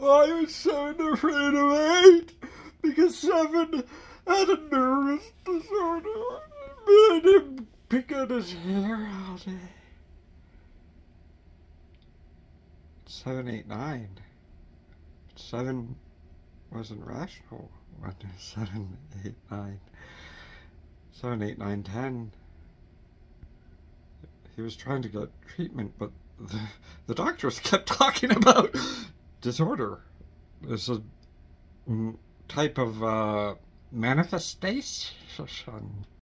I was 7 afraid of 8 because 7 had a nervous disorder. Made him pick at his hair all day. 7, 8, 9. 7 wasn't rational. 7, 8, 9. 7, 8, 9, 10. He was trying to get treatment, but the doctors kept talking about disorder. There's a type of manifestation.